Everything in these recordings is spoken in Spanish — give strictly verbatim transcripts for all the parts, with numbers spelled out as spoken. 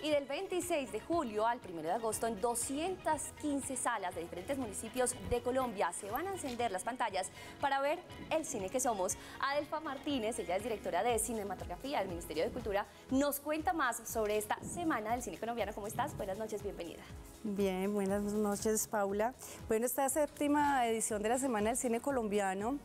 Y del veintiséis de julio al primero de agosto en doscientas quince salas de diferentes municipios de Colombia se van a encender las pantallas para ver el cine que somos. Adelfa Martínez, ella es directora de cinematografía del Ministerio de Cultura, nos cuenta más sobre esta Semana del Cine Colombiano. ¿Cómo estás? Buenas noches, bienvenida. Bien, buenas noches, Paula. Bueno, esta séptima edición de la Semana del Cine Colombiano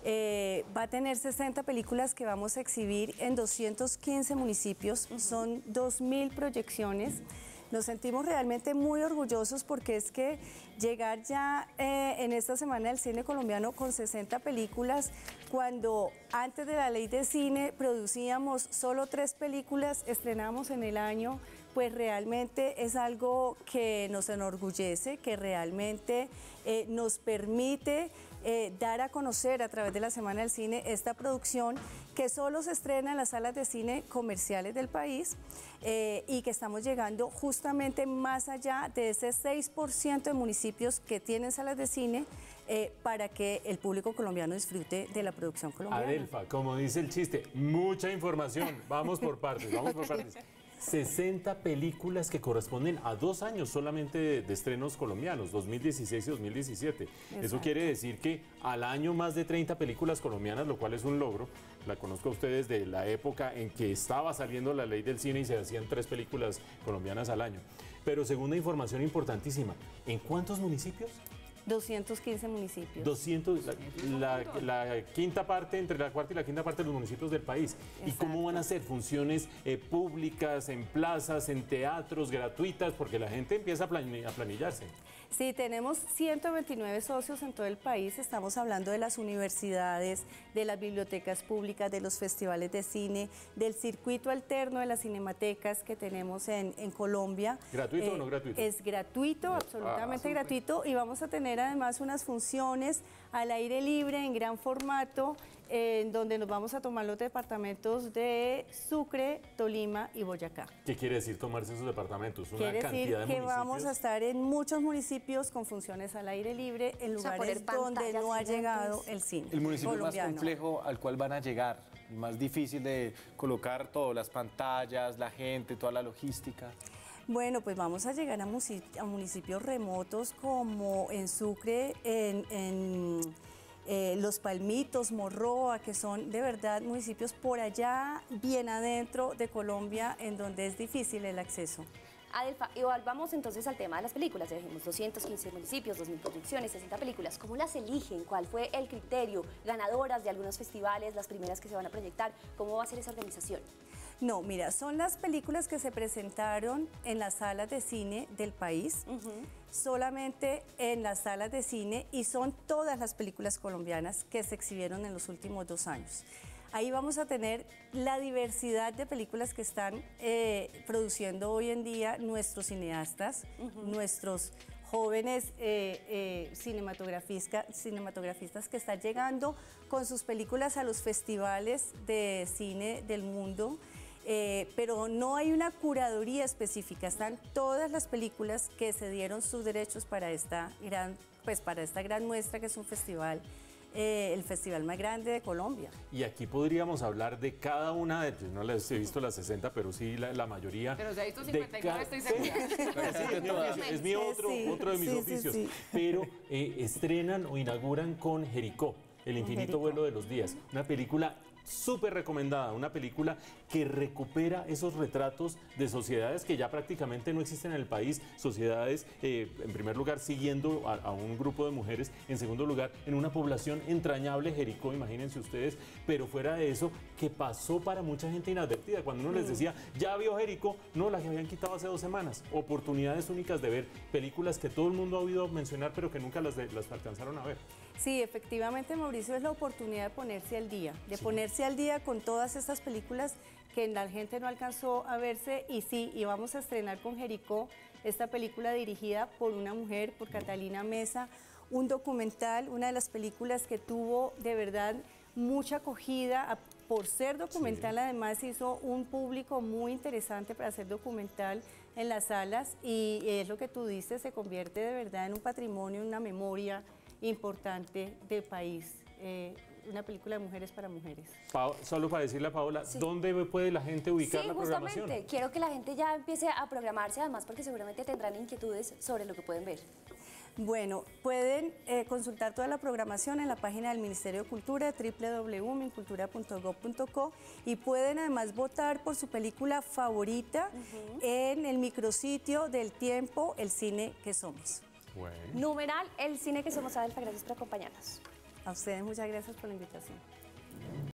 eh, va a tener sesenta películas que vamos a exhibir en doscientos quince municipios. Uh-huh. Son dos mil proyecciones. Nos sentimos realmente muy orgullosos porque es que llegar ya eh, en esta Semana del Cine Colombiano con sesenta películas, cuando antes de la ley de cine producíamos solo tres películas, estrenamos en el año, pues realmente es algo que nos enorgullece, que realmente eh, nos permite eh, dar a conocer a través de la Semana del Cine esta producción que solo se estrena en las salas de cine comerciales del país eh, y que estamos llegando justamente más allá de ese seis por ciento de municipios que tienen salas de cine eh, para que el público colombiano disfrute de la producción colombiana. Adelfa, como dice el chiste, mucha información. Vamos por partes, vamos por partes. sesenta películas que corresponden a dos años solamente de, de estrenos colombianos, dos mil dieciséis y dos mil diecisiete. Exacto. Eso quiere decir que al año más de treinta películas colombianas, lo cual es un logro. La conozco a ustedes de la época en que estaba saliendo la ley del cine y se hacían tres películas colombianas al año. Pero segunda información importantísima, ¿en cuántos municipios? doscientos quince municipios. doscientos, la, la, la quinta parte, entre la cuarta y la quinta parte de los municipios del país. Exacto. ¿Y cómo van a ser? ¿Funciones eh, públicas, en plazas, en teatros, gratuitas? Porque la gente empieza a, plan, a planillarse. Sí, tenemos ciento veintinueve socios en todo el país. Estamos hablando de las universidades, de las bibliotecas públicas, de los festivales de cine, del circuito alterno de las cinematecas que tenemos en, en Colombia. ¿Gratuito eh, o no gratuito? Es gratuito, absolutamente ah, gratuito, y vamos a tener además unas funciones al aire libre en gran formato eh, en donde nos vamos a tomar los departamentos de Sucre, Tolima y Boyacá. ¿Qué quiere decir tomarse esos departamentos? Una quiere cantidad decir de que municipios. Vamos a estar en muchos municipios con funciones al aire libre en lugares o sea, donde no ha llegado el cine. El municipio colombiano. más complejo al cual van a llegar, más difícil de colocar todo, las pantallas, la gente, toda la logística. Bueno, pues vamos a llegar a, a municipios remotos como en Sucre, en, en eh, Los Palmitos, Morroa, que son de verdad municipios por allá, bien adentro de Colombia, en donde es difícil el acceso. Adelfa, igual vamos entonces al tema de las películas. Ya dijimos doscientos quince municipios, dos mil proyecciones, sesenta películas. ¿Cómo las eligen? ¿Cuál fue el criterio? ¿Ganadoras de algunos festivales, las primeras que se van a proyectar? ¿Cómo va a ser esa organización? No, mira, son las películas que se presentaron en las salas de cine del país, uh-huh. solamente en las salas de cine, y son todas las películas colombianas que se exhibieron en los últimos dos años. Ahí vamos a tener la diversidad de películas que están eh, produciendo hoy en día nuestros cineastas, uh-huh. nuestros jóvenes eh, eh, cinematografistas, cinematografistas que están llegando con sus películas a los festivales de cine del mundo. Eh, pero no hay una curaduría específica, están todas las películas que se dieron sus derechos para esta gran, pues para esta gran muestra que es un festival, eh, el festival más grande de Colombia. Y aquí podríamos hablar de cada una de, no les he visto las sesenta, pero sí la, la mayoría. Pero se ha visto cincuenta y nueve, estoy segura. Es mi otro, sí, otro de mis sí, oficios, sí, sí. pero eh, estrenan o inauguran con Jericó, El infinito Jericó. Vuelo de los días, una película súper recomendada, una película que recupera esos retratos de sociedades que ya prácticamente no existen en el país, sociedades, eh, en primer lugar, siguiendo a, a un grupo de mujeres, en segundo lugar, en una población entrañable, Jericó, imagínense ustedes, pero fuera de eso, que pasó para mucha gente inadvertida. Cuando uno mm. les decía, ya vio Jericó, no, la que habían quitado hace dos semanas. Oportunidades únicas de ver películas que todo el mundo ha oído mencionar, pero que nunca las, de, las alcanzaron a ver. Sí, efectivamente, Mauricio, es la oportunidad de ponerse al día, de sí. ponerse al día con todas estas películas que la gente no alcanzó a verse, y sí, y vamos a estrenar con Jericó esta película dirigida por una mujer, por Catalina Mesa, un documental, una de las películas que tuvo de verdad mucha acogida. Por ser documental, sí. además hizo un público muy interesante para hacer documental en las salas, y es lo que tú dices, se convierte de verdad en un patrimonio, en una memoria importante del país. Eh, una película de mujeres para mujeres. Pa- solo para decirle a Paola, Sí. ¿dónde puede la gente ubicar Sí, la programación? justamente. Quiero que la gente ya empiece a programarse, además, porque seguramente tendrán inquietudes sobre lo que pueden ver. Bueno, pueden eh, consultar toda la programación en la página del Ministerio de Cultura, doble u doble u doble u punto mincultura punto gov punto co, y pueden además votar por su película favorita en el micrositio del tiempo, El Cine que Somos. Bueno. Numeral, El Cine que Somos. Adelfa, gracias por acompañarnos. A ustedes muchas gracias por la invitación.